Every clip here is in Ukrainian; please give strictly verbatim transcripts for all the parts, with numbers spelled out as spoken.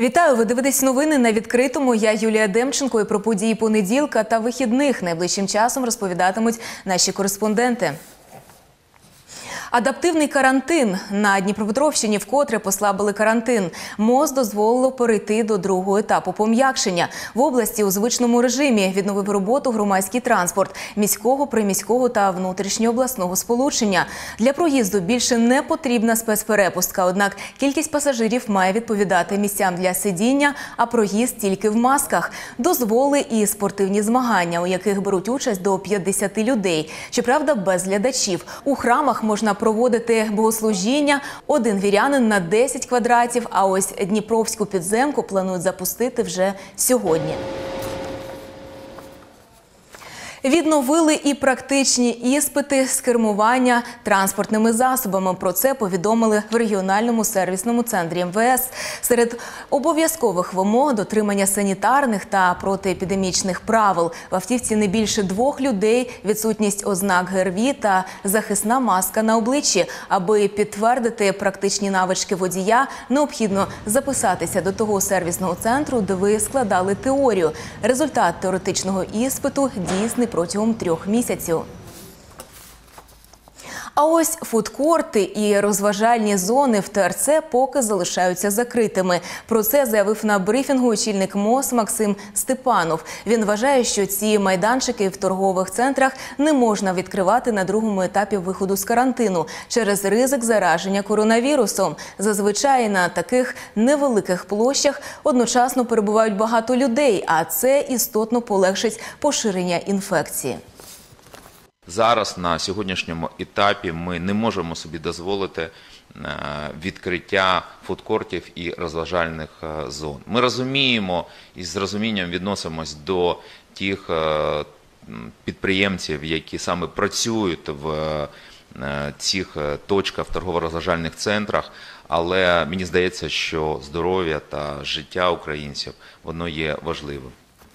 Вітаю! Ви дивитесь новини на відкритому. Я Юлія Демченко, і про події понеділка та вихідних найближчим часом розповідатимуть наші кореспонденти. Адаптивний карантин. На Дніпропетровщині вкотре послабили карантин. МОЗ дозволило перейти до другого етапу пом'якшення. В області у звичному режимі відновив роботу громадський транспорт міського, приміського та внутрішньообласного сполучення. Для проїзду більше не потрібна спецперепустка, однак кількість пасажирів має відповідати місцям для сидіння, а проїзд тільки в масках. Дозволили і спортивні змагання, у яких беруть участь до п'ятдесяти людей. Щоправда, без глядачів. У храмах можна проводити богослужіння. Один вірянин на десять квадратів, а ось Дніпровську підземку планують запустити вже сьогодні. Відновили і практичні іспити з кермування транспортними засобами. Про це повідомили в регіональному сервісному центрі ем ве ес. Серед обов'язкових вимог – дотримання санітарних та протиепідемічних правил. В автівці не більше двох людей, відсутність ознак ге ер ві та захисна маска на обличчі. Аби підтвердити практичні навички водія, необхідно записатися до того сервісного центру, де ви складали теорію. Результат теоретичного іспиту дійсний протягом трьох місяців. А ось фудкорти і розважальні зони в те ер це поки залишаються закритими. Про це заявив на брифінгу очільник МОЗ Максим Степанов. Він вважає, що ці майданчики в торгових центрах не можна відкривати на другому етапі виходу з карантину через ризик зараження коронавірусом. Зазвичай на таких невеликих площах одночасно перебувають багато людей, а це істотно полегшить поширення інфекції. Зараз на сьогоднішньому етапі ми не можемо собі дозволити відкриття фудкортів і розважальних зон. Ми розуміємо і з розумінням відносимось до тих підприємців, які саме працюють в цих точках, в торгово-розважальних центрах, але мені здається, що здоров'я та життя українців, воно є важливим.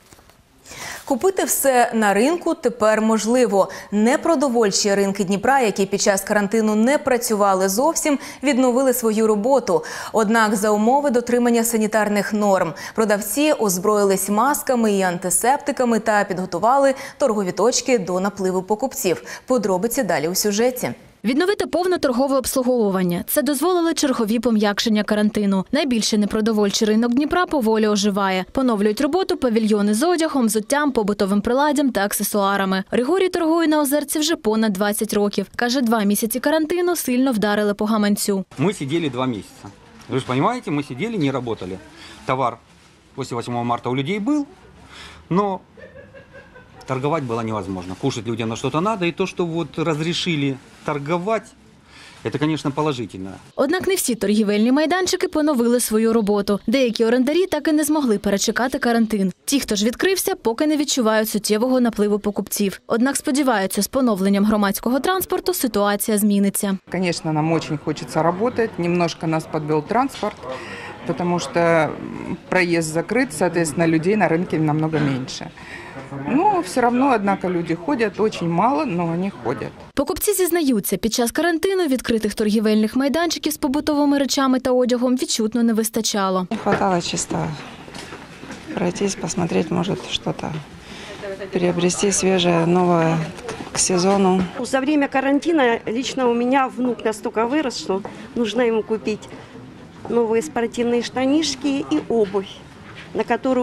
Купити все на ринку тепер можливо. Непродовольчі ринки Дніпра, які під час карантину не працювали зовсім, відновили свою роботу. Однак за умови дотримання санітарних норм. Продавці озброїлись масками і антисептиками та підготували торгові точки до напливу покупців. Подробиці далі у сюжеті. Відновити повне торгове обслуговування – це дозволили чергові пом'якшення карантину. Найбільший непродовольчий ринок Дніпра поволі оживає. Поновлюють роботу павільйони з одягом, взуттям, побутовим приладдям та аксесуарами. Григорій торгує на Озерці вже понад двадцять років. Каже, два місяці карантину сильно вдарили по гаманцю. Ми сиділи два місяці. Ви ж розумієте, ми сиділи, не працювали. Товар після восьмого марта у людей був, але торговать было невозможно. Кушать людям на что-то надо, и то, что вот разрешили торговать, это, конечно, положительно. Однак не всі торгівельні майданчики поновили свою роботу. Деякі орендарі так і не змогли перечекати карантин. Ті, хто ж відкрився, поки не відчувають суттєвого напливу покупців. Однак сподіваються, з поновленням громадського транспорту ситуація зміниться. Конечно, нам очень хочется работать. Немножко нас подвел транспорт, потому что проезд закрыт, соответственно, людей на рынке намного меньше. Ну, все равно, однако, люди ходять, очень мало, но вони ходять. Покупці зізнаються, під час карантину відкритих торгівельних майданчиків з побутовими речами та одягом відчутно не вистачало. Не хватало чисто пройтись, посмотреть, может, что-то приобрести свежее, новое к сезону. За время карантина лично у меня внук настолько вырос, что нужно ему купить новые спортивные штанишки и обувь, на которую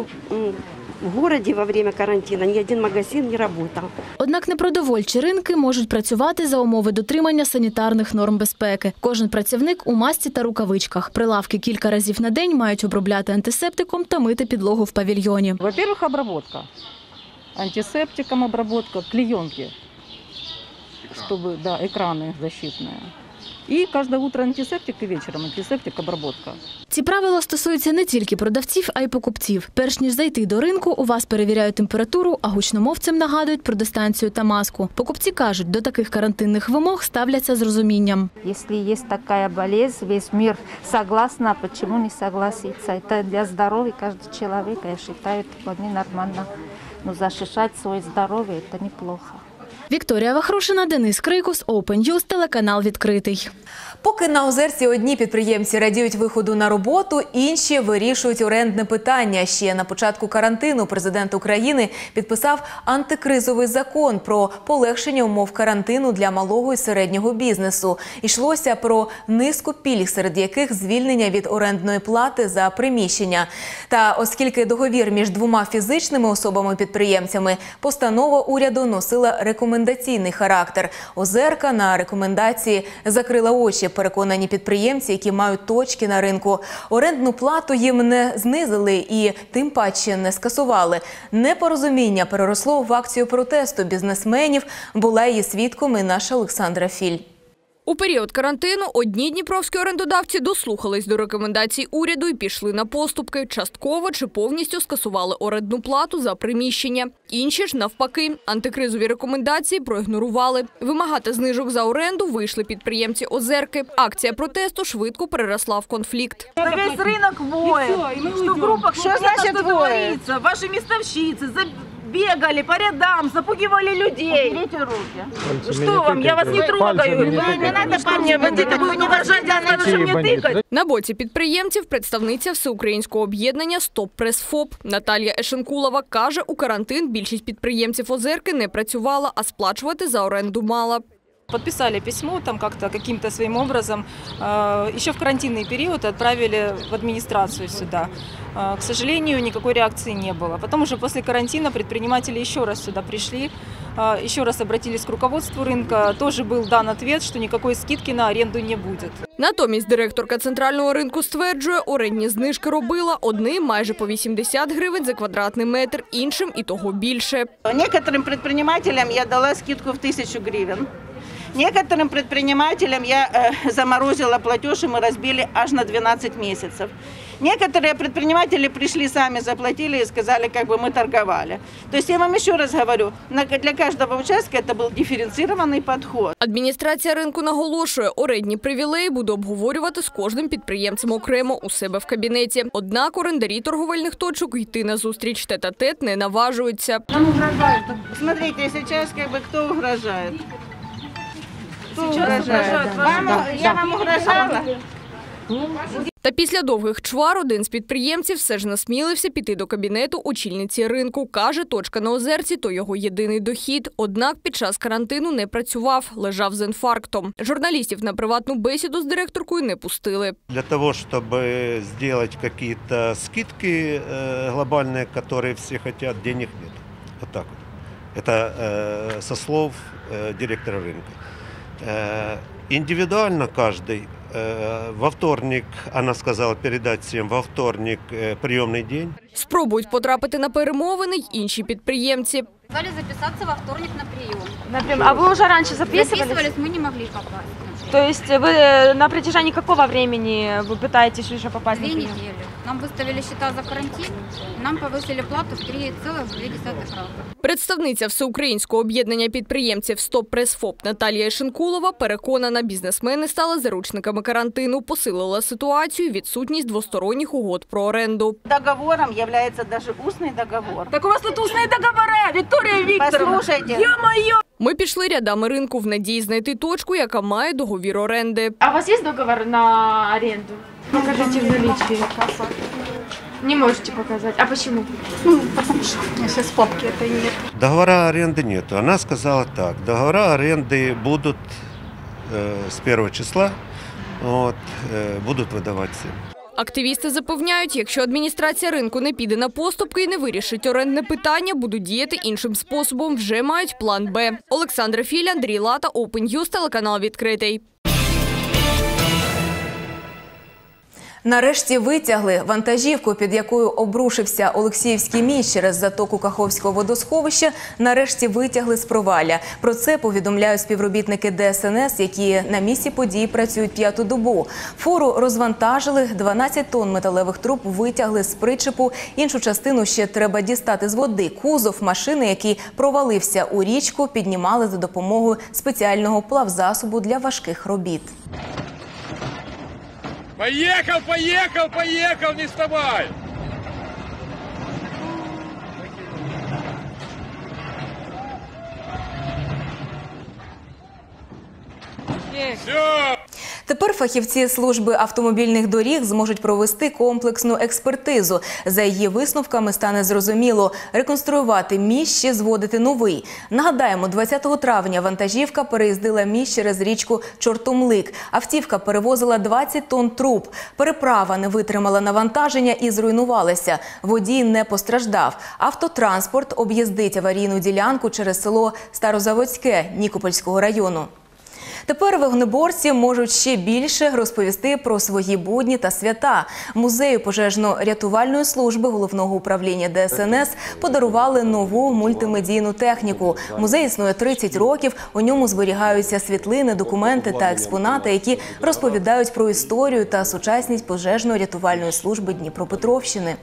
в городі во время карантину ні один магазин не працював. Однак непродовольчі ринки можуть працювати за умови дотримання санітарних норм безпеки. Кожен працівник у масці та рукавичках. Прилавки кілька разів на день мають обробляти антисептиком та мити підлогу в павільйоні. Во-первых, обработка. Антисептиком обработка, клеенки, чтобы, да, экраны защитные. І кожне утро антисептик, і вечором антисептик, обробка. Ці правила стосуються не тільки продавців, а й покупців. Перш ніж зайти до ринку, у вас перевіряють температуру, а гучномовцям нагадують про дистанцію та маску. Покупці кажуть, до таких карантинних вимог ставляться з розумінням. Якщо є така болезнь, весь світ согласен, чому не согласиться? Це для здоров'я кожного чоловіка, я вважаю, вони нормально. Но захищати своє здоров'я – це неплохо. Вікторія Вахрушина, Денис Крикус, Open News, телеканал «Відкритий». Поки на Озерці одні підприємці радіють виходу на роботу, інші вирішують орендне питання. Ще на початку карантину президент України підписав антикризовий закон про полегшення умов карантину для малого і середнього бізнесу. Йшлося про низку пільг, серед яких звільнення від орендної плати за приміщення. Та оскільки договір між двома фізичними особами-підприємцями, постанова уряду носила рекомендаційний характер. Озерка на рекомендації закрила очі. Переконані підприємці, які мають точки на ринку. Орендну плату їм не знизили і тим паче не скасували. Непорозуміння переросло в акцію протесту бізнесменів. Була її свідком і наша Олександра Філь. У період карантину одні дніпровські орендодавці дослухались до рекомендацій уряду і пішли на поступки. Частково чи повністю скасували орендну плату за приміщення. Інші ж, навпаки, антикризові рекомендації проігнорували. Вимагати знижок за оренду вийшли підприємці Озерки. Акція протесту швидко переросла в конфлікт. Весь ринок воет, что в группах что значит творится. Ваши местовщицы бегали по рядам, запугивали людей. Уберите руки. Что вам? Я вас не трогаю. Не надо парня бандита, вы не уважаете, а надо же мне тыкать. На боці підприємців представниця Всеукраїнського об'єднання «Стоп Прес-ФОП» Наталія Ешенкулова каже, у карантин більшість підприємців Озерки не працювала, а сплачувати за оренду мала. Подписали письмо, там как-то каким-то своим образом, э, еще в карантинный период отправили в администрацию сюда. Э, к сожалению, никакой реакции не было. Потом уже после карантина предприниматели еще раз сюда пришли, э, еще раз обратились к руководству рынка. Тоже был дан ответ, что никакой скидки на аренду не будет. Натомість директорка центрального ринку стверджує, орендні знижки робила одним майже по вісімдесят гривень за квадратний метр, іншим і того більше. Некоторым предпринимателям я дала скидку в тысячу гривен. Некоторым предпринимателям я э, заморозила платеж, и мы разбили аж на двенадцать месяцев. Некоторые предприниматели пришли сами, заплатили и сказали, как бы мы торговали. То есть я вам еще раз говорю, для каждого участка это был дифференцированный подход. Адміністрація ринку наголошує, орендні привілеї буде обговорювати з кожним підприємцем окремо у себе в кабінеті. Однак орендарі торговельних точок йти на зустріч тет-а-тет не наважуються. Нам угрожают. Смотрите, сейчас как бы кто угрожает? Вам, я вам угрожала? Та після довгих чвар один з підприємців все ж насмілився піти до кабінету очільниці ринку. Каже, точка на Озерці – то його єдиний дохід. Однак під час карантину не працював, лежав з інфарктом. Журналістів на приватну бесіду з директоркою не пустили. Для того, щоб зробити якісь скидки глобальні, які всі хочуть, денег нет. Вот так вот. Это со слов директора рынка. Индивидуально каждый. Во вторник, она сказала передать всем, во вторник приемный день. Спробують потрапити на перемовини й інші підприємці. Сказали записаться во вторник на прием. Например, а вы уже раньше записывались? Записывались, мы не могли попасть. То есть вы на протяжении какого времени вы пытаетесь уже попасть Две на прием? недели. Нам выставили счета за карантин, нам повысили плату в три целых две десятых раза. Представниця Всеукраїнського об'єднання підприємців «Стоп Прес-ФОП» Наталія Ешенкулова переконана, бізнесмени стали заручниками карантину, посилила ситуацію відсутність двосторонніх угод про оренду. Договором является даже устный договор. Так у вас тут устные договора, Виктория Викторовна! Послушайте. Ё-моё! Ми пішли рядами ринку в надії знайти точку, яка має договір оренди. А у вас есть договор на аренду? Покажите в наличии. Не можете показать. А почему? Ну, потому что сейчас папки это нет. Договора аренды нету. Она сказала так, договора аренды будут э, с первого числа, вот, э, будут выдавать всем. Активісти запевняють, якщо адміністрація ринку не піде на поступки і не вирішить орендне питання, будуть діяти іншим способом, вже мають план Б. Олександра Філь, Андрій Лата, Open News, телеканал «Відкритий». Нарешті витягли вантажівку, під якою обрушився Олексіївський міст через затоку Каховського водосховища. Нарешті витягли з провалля. Про це повідомляють співробітники Де Ес Ен Ес, які на місці події працюють п'яту добу. Фуру розвантажили, дванадцять тонн металевих труб витягли з причепу. Іншу частину ще треба дістати з води. Кузов машини, який провалився у річку, піднімали за допомогою спеціального плавзасобу для важких робіт. Поехал, поехал, поехал, не вставай! Тепер фахівці служби автомобільних доріг зможуть провести комплексну експертизу. За її висновками стане зрозуміло – реконструювати міст чи зводити новий. Нагадаємо, двадцятого травня вантажівка переїздила міст через річку Чортомлик. Автівка перевозила двадцять тонн труб. Переправа не витримала навантаження і зруйнувалася. Водій не постраждав. Автотранспорт об'їздить аварійну ділянку через село Старозаводське Нікопольського району. Тепер вогнеборці можуть ще більше розповісти про свої будні та свята. Музею пожежно-рятувальної служби Головного управління Де Ес Ен Ес подарували нову мультимедійну техніку. Музей існує тридцять років, у ньому зберігаються світлини, документи та експонати, які розповідають про історію та сучасність пожежно-рятувальної служби Дніпропетровщини.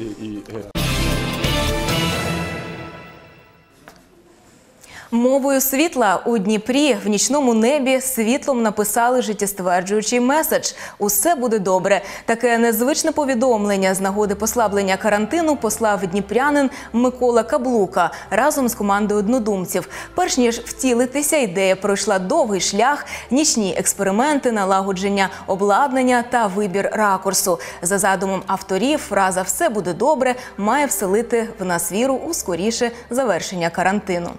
Мовою світла у Дніпрі в нічному небі світлом написали життєстверджуючий меседж «Усе буде добре». Таке незвичне повідомлення з нагоди послаблення карантину послав дніпрянин Микола Каблука разом з командою однодумців. Перш ніж втілитися, ідея пройшла довгий шлях, нічні експерименти, налагодження обладнання та вибір ракурсу. За задумом авторів, фраза «Все буде добре» має вселити в нас віру у скоріше завершення карантину.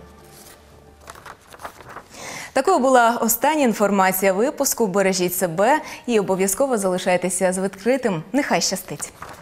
Такою була остання інформація випуску. Бережіть себе і обов'язково залишайтеся з відкритим. Нехай щастить!